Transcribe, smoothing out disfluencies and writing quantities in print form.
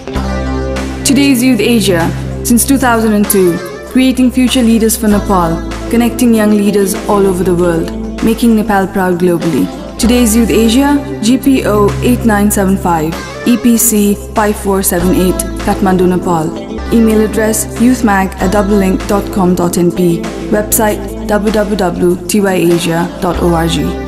Today's Youth Asia, since 2002, creating future leaders for Nepal, connecting young leaders all over the world, making Nepal proud globally. Today's Youth Asia, GPO 8975, EPC 5478, Kathmandu, Nepal. Email address youthmag@doublelink.com.np. Website www.tyasia.org.